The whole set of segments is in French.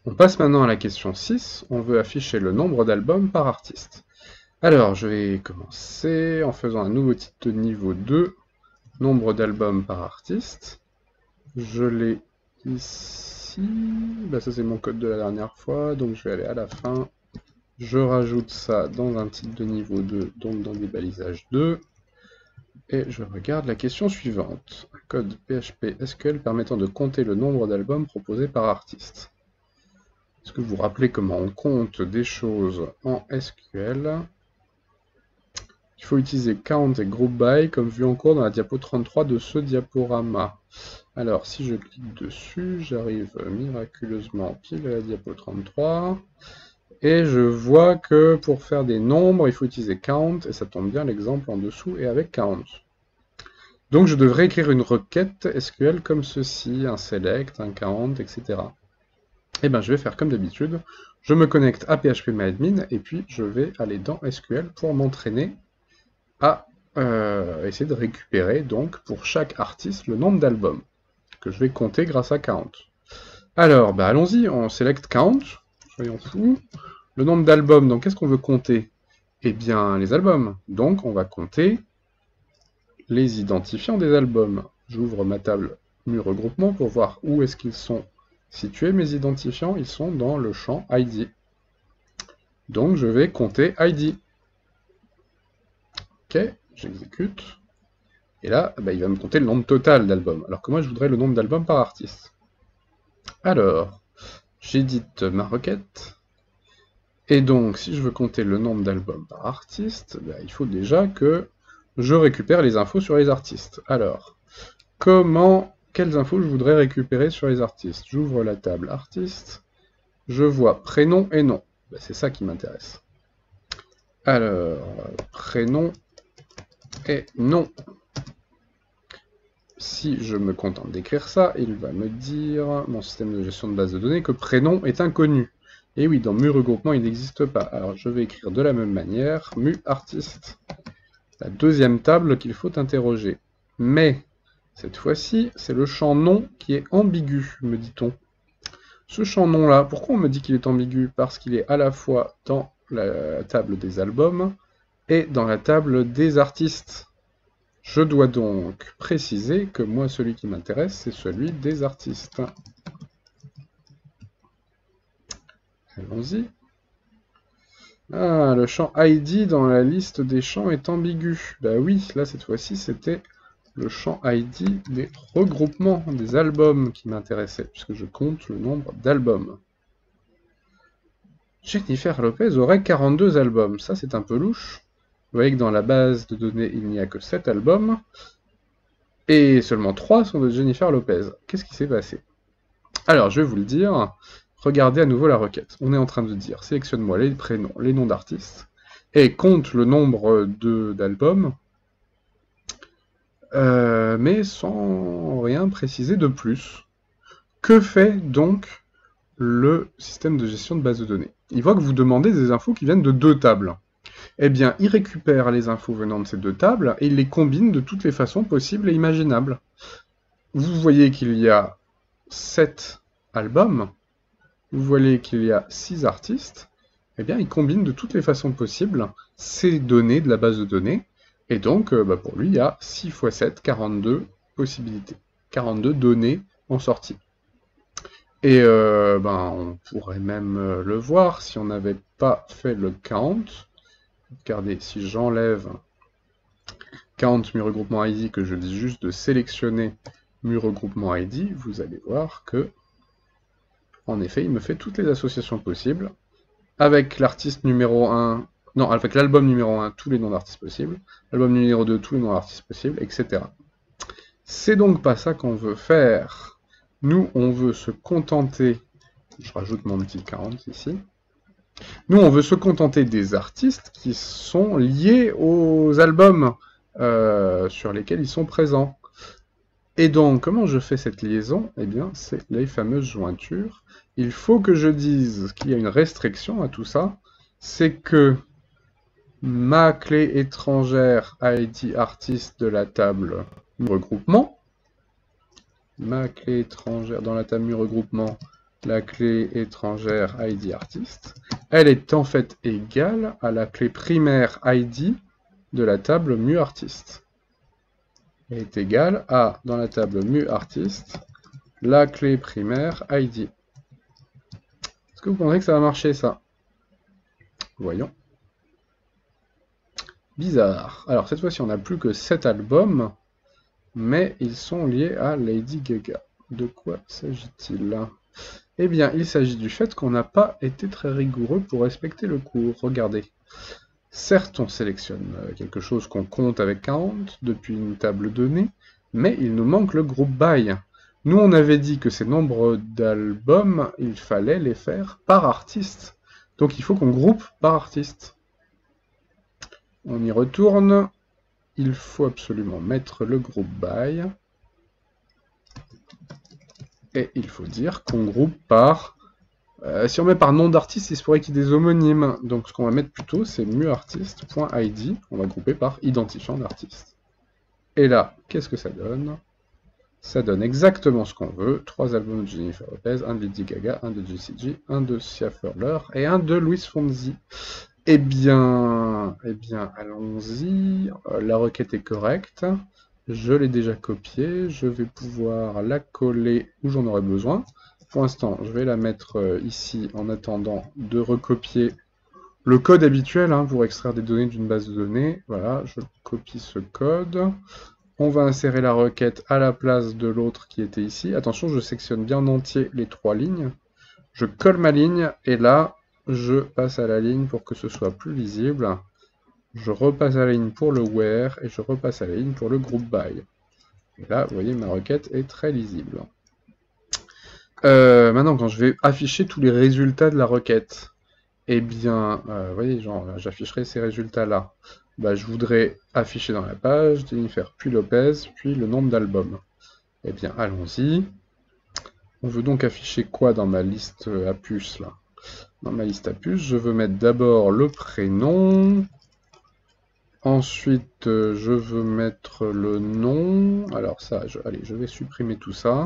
On passe maintenant à la question 6. On veut afficher le nombre d'albums par artiste. Alors, je vais commencer en faisant un nouveau titre de niveau 2. Nombre d'albums par artiste. Je l'ai ici. Ça c'est mon code de la dernière fois, donc je vais aller à la fin. Je rajoute ça dans un titre de niveau 2, donc dans des balisages 2. Et je regarde la question suivante. Un code PHP SQL permettant de compter le nombre d'albums proposés par artiste. Est-ce que vous vous rappelez comment on compte des choses en SQL? Il faut utiliser count et group by comme vu en cours dans la diapo 33 de ce diaporama. Alors, si je clique dessus, j'arrive miraculeusement pile à la diapo 33. Et je vois que pour faire des nombres, il faut utiliser count, et ça tombe bien, l'exemple en dessous est avec count. Donc je devrais écrire une requête SQL comme ceci, un select, un count, etc. Et bien je vais faire comme d'habitude, je me connecte à phpMyAdmin, et puis je vais aller dans SQL pour m'entraîner à essayer de récupérer, donc, pour chaque artiste, le nombre d'albums, que je vais compter grâce à count. Alors, allons-y, on select count, soyons fous. Le nombre d'albums, donc qu'est-ce qu'on veut compter? Eh bien, les albums. Donc, on va compter les identifiants des albums. J'ouvre ma table mur regroupement pour voir où est-ce qu'ils sont situés, mes identifiants. Ils sont dans le champ ID. Donc, je vais compter ID. Ok, j'exécute. Et là, il va me compter le nombre total d'albums. Alors que moi, je voudrais le nombre d'albums par artiste. Alors, j'édite ma requête. Et donc, si je veux compter le nombre d'albums par artiste, il faut déjà que je récupère les infos sur les artistes. Alors, quelles infos je voudrais récupérer sur les artistes? J'ouvre la table artiste, je vois prénom et nom. C'est ça qui m'intéresse. Alors, prénom et nom. Si je me contente d'écrire ça, il va me dire, mon système de gestion de base de données, que prénom est inconnu. Et oui, dans mu regroupement, il n'existe pas. Alors je vais écrire de la même manière, mu artiste. La deuxième table qu'il faut interroger. Mais, cette fois-ci, c'est le champ nom qui est ambigu, me dit-on. Ce champ nom-là, pourquoi on me dit qu'il est ambigu? Parce qu'il est à la fois dans la table des albums et dans la table des artistes. Je dois donc préciser que moi, celui qui m'intéresse, c'est celui des artistes. Allons-y. Ah, le champ ID dans la liste des champs est ambigu. Oui, là, cette fois-ci, c'était le champ ID des regroupements des albums qui m'intéressait, puisque je compte le nombre d'albums. Jennifer Lopez aurait 42 albums. Ça, c'est un peu louche. Vous voyez que dans la base de données, il n'y a que 7 albums. Et seulement 3 sont de Jennifer Lopez. Qu'est-ce qui s'est passé? Alors, je vais vous le dire. Regardez à nouveau la requête. On est en train de dire, sélectionne-moi les prénoms, les noms d'artistes, et compte le nombre d'albums, mais sans rien préciser de plus. Que fait donc le système de gestion de base de données? Il voit que vous demandez des infos qui viennent de 2 tables. Eh bien, il récupère les infos venant de ces 2 tables, et il les combine de toutes les façons possibles et imaginables. Vous voyez qu'il y a 7 albums, vous voyez qu'il y a 6 artistes, eh bien, il combine de toutes les façons possibles ces données de la base de données, et donc, pour lui, il y a 6 x 7, 42 possibilités, 42 données en sortie. Et on pourrait même le voir si on n'avait pas fait le count. Regardez, si j'enlève count mu regroupement ID, que je dis juste de sélectionner mu regroupement ID, vous allez voir que, en effet, il me fait toutes les associations possibles, avec l'artiste numéro 1, non, avec l'album numéro 1, tous les noms d'artistes possibles, l'album numéro 2, tous les noms d'artistes possibles, etc. C'est donc pas ça qu'on veut faire. Nous, on veut se contenter, je rajoute mon petit 40 ici, nous, on veut se contenter des artistes qui sont liés aux albums sur lesquels ils sont présents. Et donc, comment je fais cette liaison? Eh bien, c'est les fameuses jointures. Il faut que je dise qu'il y a une restriction à tout ça, c'est que ma clé étrangère ID artiste de la table regroupement, ma clé étrangère dans la table regroupement, la clé étrangère ID artiste, elle est en fait égale à la clé primaire ID de la table mu-artiste. Elle est égale à, dans la table mu-artiste, la clé primaire ID. Est-ce que vous pensez que ça va marcher, ça? Voyons. Bizarre. Alors, cette fois-ci, on n'a plus que 7 albums, mais ils sont liés à Lady Gaga. De quoi s'agit-il? Eh bien, il s'agit du fait qu'on n'a pas été très rigoureux pour respecter le cours. Regardez. Certes, on sélectionne quelque chose qu'on compte avec 40 depuis une table donnée, mais il nous manque le groupe by. Nous, on avait dit que ces nombres d'albums, il fallait les faire par artiste. Donc, il faut qu'on groupe par artiste. On y retourne. Il faut absolument mettre le groupe by. Et il faut dire qu'on groupe par... si on met par nom d'artiste, il se pourrait qu'il y ait des homonymes. Donc ce qu'on va mettre plutôt, c'est muartiste.id. On va grouper par identifiant d'artiste. Et là, qu'est-ce que ça donne? Ça donne exactement ce qu'on veut. 3 albums de Jennifer Lopez, un de Lady Gaga, un de Jessie J, un de Sia Furler et un de Luis Fonsi. Eh bien, allons-y. La requête est correcte. Je l'ai déjà copiée. Je vais pouvoir la coller où j'en aurai besoin. Pour l'instant, je vais la mettre ici en attendant de recopier le code habituel pour extraire des données d'une base de données. Voilà, je copie ce code. On va insérer la requête à la place de l'autre qui était ici. Attention, je sectionne bien en entier les 3 lignes. Je colle ma ligne et là, je passe à la ligne pour que ce soit plus lisible. Je repasse à la ligne pour le where et je repasse à la ligne pour le group by. Et là, vous voyez, ma requête est très lisible. Maintenant, quand je vais afficher tous les résultats de la requête, eh bien, vous voyez, genre, j'afficherai ces résultats-là. Bah, je voudrais afficher dans la page Jennifer, puis Lopez, puis le nombre d'albums. Eh bien, allons-y. On veut donc afficher quoi dans ma liste à puce, là? Dans ma liste à puce, je veux mettre d'abord le prénom. Ensuite, je veux mettre le nom. Alors ça, allez, je vais supprimer tout ça.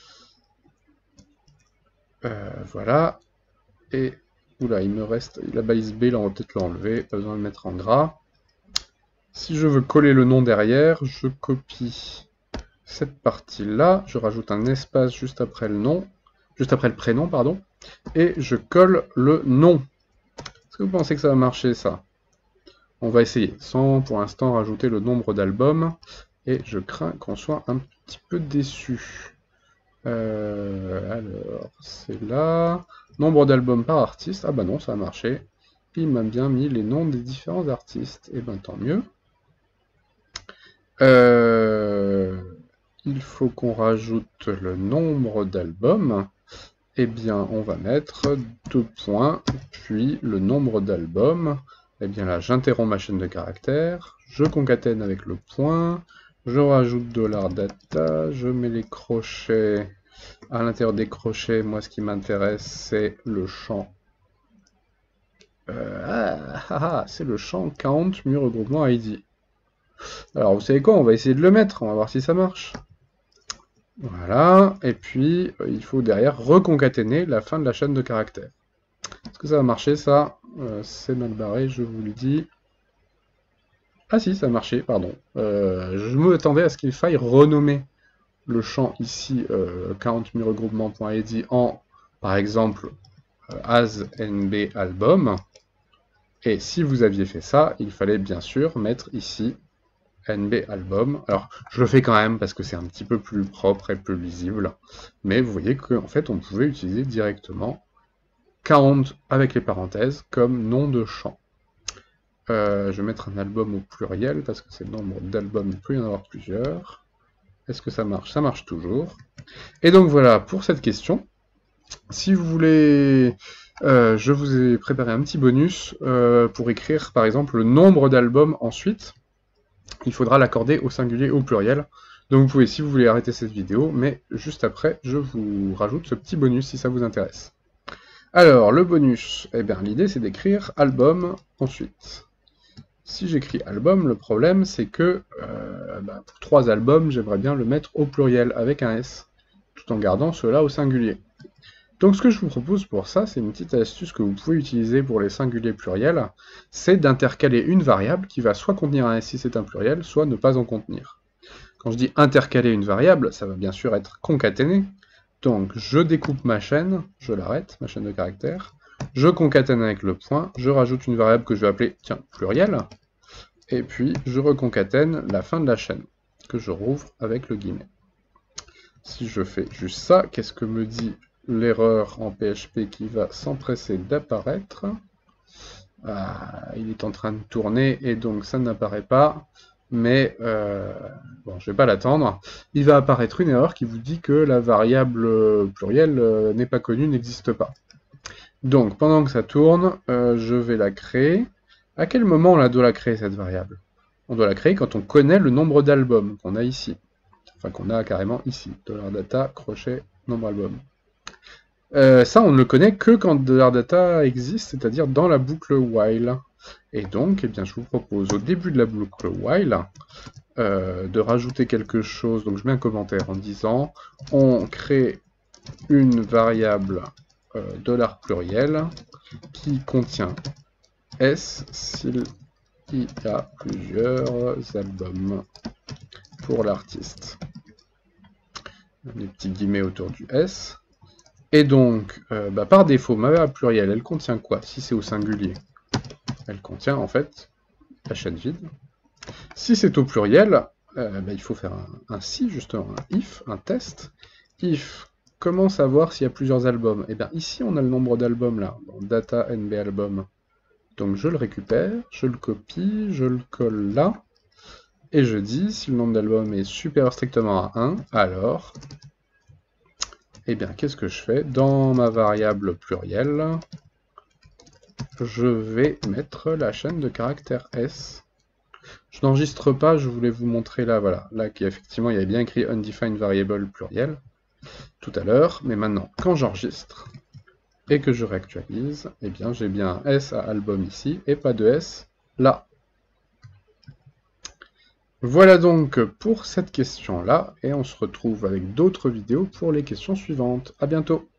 Voilà. Et, oula, il me reste la balise B, là on va peut-être l'enlever, pas besoin de le mettre en gras. Si je veux coller le nom derrière, je copie cette partie-là, je rajoute un espace juste après le nom, juste après le prénom, pardon, et je colle le nom. Est-ce que vous pensez que ça va marcher, ça? On va essayer, sans pour l'instant rajouter le nombre d'albums, et je crains qu'on soit un petit peu déçu. Alors, c'est là. Nombre d'albums par artiste. Ah bah non, ça a marché. Il m'a bien mis les noms des différents artistes. Et ben tant mieux. Il faut qu'on rajoute le nombre d'albums. Eh bien, on va mettre 2 points, puis le nombre d'albums. Eh bien là, j'interromps ma chaîne de caractères. Je concatène avec le point. Je rajoute $data. Je mets les crochets. À l'intérieur des crochets, moi, ce qui m'intéresse, c'est le champ. C'est le champ count mu regroupement ID. Alors, vous savez quoi? On va essayer de le mettre. On va voir si ça marche. Voilà. Et puis, il faut derrière reconcaténer la fin de la chaîne de caractères. Est-ce que ça va marcher, ça? C'est mal barré, je vous le dis. Ah si, ça a marché, pardon. Je m'attendais à ce qu'il faille renommer le champ ici, count mu regroupement.id en, par exemple, as nb album. Et si vous aviez fait ça, il fallait bien sûr mettre ici nb album. Alors, je le fais quand même parce que c'est un petit peu plus propre et plus lisible. Mais vous voyez qu'en fait, on pouvait utiliser directement count avec les parenthèses comme nom de champ. Je vais mettre un album au pluriel parce que c'est le nombre d'albums, il peut y en avoir plusieurs. Est-ce que ça marche? Ça marche toujours. Et donc voilà pour cette question. Si vous voulez, je vous ai préparé un petit bonus pour écrire par exemple le nombre d'albums ensuite. Il faudra l'accorder au singulier ou au pluriel. Donc vous pouvez, si vous voulez, arrêter cette vidéo, mais juste après, je vous rajoute ce petit bonus si ça vous intéresse. Alors, le bonus, eh bien l'idée c'est d'écrire album ensuite. Si j'écris album, le problème c'est que pour 3 albums, j'aimerais bien le mettre au pluriel avec un S, tout en gardant ceux-là au singulier. Donc ce que je vous propose pour ça, c'est une petite astuce que vous pouvez utiliser pour les singuliers pluriels, c'est d'intercaler une variable qui va soit contenir un S si c'est un pluriel, soit ne pas en contenir. Quand je dis intercaler une variable, ça va bien sûr être concaténé. Donc je découpe ma chaîne, je l'arrête, ma chaîne de caractères, je concatène avec le point, je rajoute une variable que je vais appeler, tiens, pluriel, et puis je reconcatène la fin de la chaîne, que je rouvre avec le guillemet. Si je fais juste ça, qu'est-ce que me dit l'erreur en PHP qui va s'empresser d'apparaître? Il est en train de tourner et donc ça n'apparaît pas, mais bon, je vais pas l'attendre. Il va apparaître une erreur qui vous dit que la variable plurielle n'est pas connue, n'existe pas. Donc pendant que ça tourne, je vais la créer. À quel moment on doit la créer cette variable? On doit la créer quand on connaît le nombre d'albums qu'on a ici. Enfin qu'on a carrément ici. $data, crochet, nombre album. Ça, on ne le connaît que quand $data existe, c'est-à-dire dans la boucle while. Et donc, eh bien, je vous propose au début de la boucle while de rajouter quelque chose. Donc, je mets un commentaire en disant on crée une variable $pluriel qui contient S s'il y a plusieurs albums pour l'artiste. Des petits guillemets autour du S. Et donc, par défaut, ma variable plurielle, elle contient quoi? Si c'est au singulier, elle contient en fait la chaîne vide. Si c'est au pluriel, il faut faire un si, justement, un if, un test. If, comment savoir s'il y a plusieurs albums? Et bien ici, on a le nombre d'albums là, dans data nb album. Donc je le récupère, je le copie, je le colle là, et je dis, si le nombre d'albums est supérieur strictement à 1, alors... Eh bien, qu'est-ce que je fais? Dans ma variable plurielle, je vais mettre la chaîne de caractères S. Je n'enregistre pas, je voulais vous montrer là, voilà, là qu'effectivement il y avait bien écrit undefined variable pluriel tout à l'heure, mais maintenant, quand j'enregistre et que je réactualise, eh bien j'ai bien un S à album ici et pas de S là. Voilà donc pour cette question-là, et on se retrouve avec d'autres vidéos pour les questions suivantes. À bientôt!